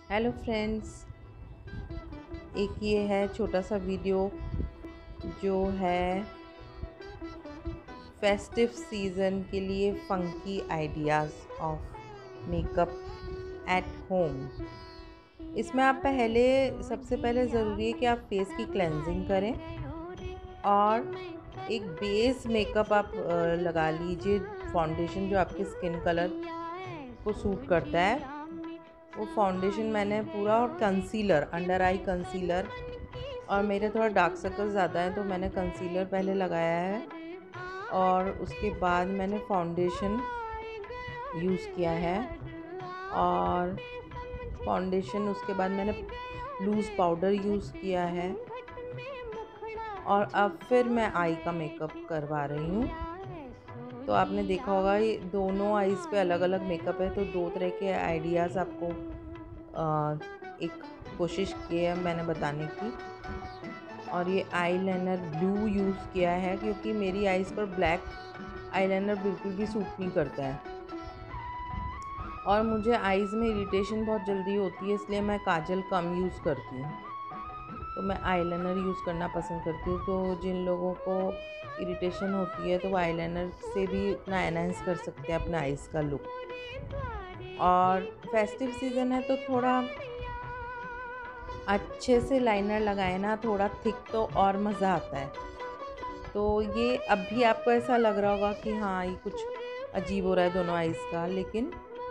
Hello friends, एक ये है छोटा सा वीडियो जो है फेस्टिव सीज़न के लिए funky ideas of makeup at home. इसमें आप सबसे पहले ज़रूरी है कि आप फेस की क्लेंजिंग करें और एक बेस मेकअप आप लगा लीजिए। फाउंडेशन जो आपके स्किन कलर को सूट करता है वो फाउंडेशन मैंने पूरा, और कंसीलर, अंडर आई कंसीलर, और मेरे थोड़ा डार्क सर्कल ज़्यादा है तो मैंने कंसीलर पहले लगाया है और उसके बाद मैंने फाउंडेशन यूज़ किया है। और फाउंडेशन उसके बाद मैंने लूज़ पाउडर यूज़ किया है और अब फिर मैं आई का मेकअप करवा रही हूँ। तो आपने देखा होगा ये दोनों आईज़ पे अलग अलग मेकअप है, तो दो तरह के आइडियाज़ आपको एक कोशिश की है मैंने बताने की। और ये आईलाइनर ब्लू यूज़ किया है क्योंकि मेरी आईज़ पर ब्लैक आईलाइनर बिल्कुल भी सूट नहीं करता है और मुझे आईज़ में इरिटेशन बहुत जल्दी होती है, इसलिए मैं काजल कम यूज़ करती हूँ। तो मैं आईलाइनर यूज़ करना पसंद करती हूँ। तो जिन लोगों को इरिटेशन होती है तो वो आईलाइनर से भी इतना एनहांस कर सकते हैं अपने आईज़ का लुक। और फेस्टिव सीज़न है तो थोड़ा अच्छे से लाइनर लगाए ना, थोड़ा थिक, तो और मज़ा आता है। तो ये अब भी आपको ऐसा लग रहा होगा कि हाँ ये कुछ अजीब हो रहा है दोनों आइज़ का, लेकिन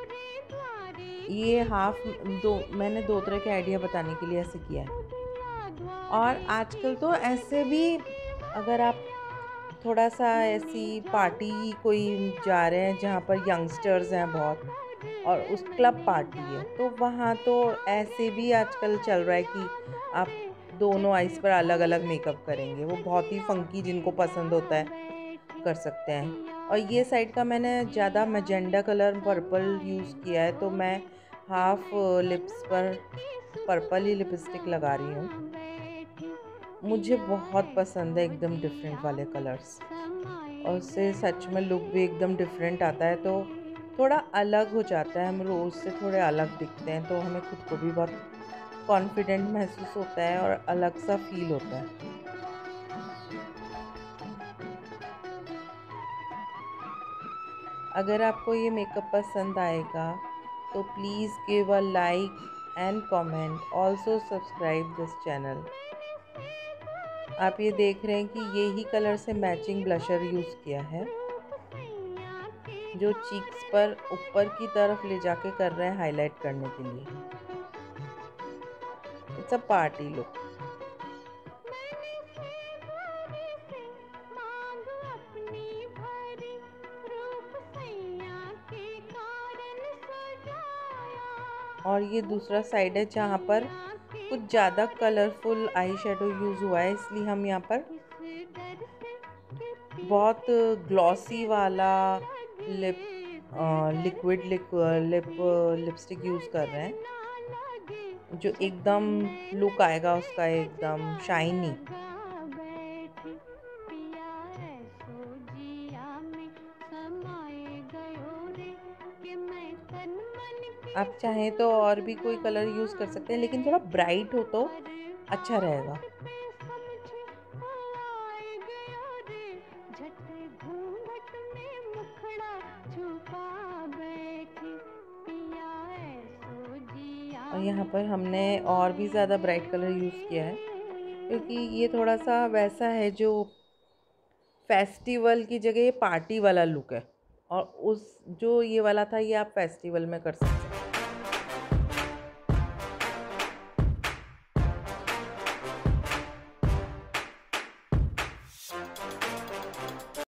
ये मैंने दो तरह के आइडिया बताने के लिए ऐसे किया है। और आजकल तो ऐसे भी अगर आप थोड़ा सा ऐसी पार्टी कोई जा रहे हैं जहाँ पर यंगस्टर्स हैं बहुत, और उस क्लब पार्टी है, तो वहाँ तो ऐसे भी आजकल चल रहा है कि आप दोनों आइज़ पर अलग अलग मेकअप करेंगे। वो बहुत ही फंकी, जिनको पसंद होता है कर सकते हैं। और ये साइड का मैंने ज़्यादा मैजेंडा कलर पर्पल यूज़ किया है, तो मैं हाफ लिप्स पर पर्पल ही लिपस्टिक लगा रही हूँ। मुझे बहुत पसंद है एकदम डिफरेंट वाले कलर्स, और उससे सच में लुक भी एकदम डिफरेंट आता है। तो थोड़ा अलग हो जाता है, हम रोज़ से थोड़े अलग दिखते हैं, तो हमें खुद को भी बहुत कॉन्फिडेंट महसूस होता है और अलग सा फील होता है। अगर आपको ये मेकअप पसंद आएगा तो please give a like and comment, also subscribe this channel. आप ये देख रहे हैं कि यही कलर से मैचिंग ब्लशर यूज़ किया है जो चीक्स पर ऊपर की तरफ ले जाके कर रहे हैं हाईलाइट करने के लिए। It's a party look. और ये दूसरा साइड है जहाँ पर कुछ ज़्यादा कलरफुल आई शेडो यूज़ हुआ है, इसलिए हम यहाँ पर बहुत ग्लॉसी वाला लिप लिक्विड लिपस्टिक यूज़ कर रहे हैं जो एकदम लुक आएगा उसका एकदम शाइनी। आप चाहें तो और भी कोई कलर यूज़ कर सकते हैं, लेकिन थोड़ा ब्राइट हो तो अच्छा रहेगा। और यहाँ पर हमने और भी ज़्यादा ब्राइट कलर यूज़ किया है क्योंकि ये थोड़ा सा वैसा है जो फेस्टिवल की जगह ये पार्टी वाला लुक है, और उस जो ये वाला था ये आप फेस्टिवल में कर सकते हैं।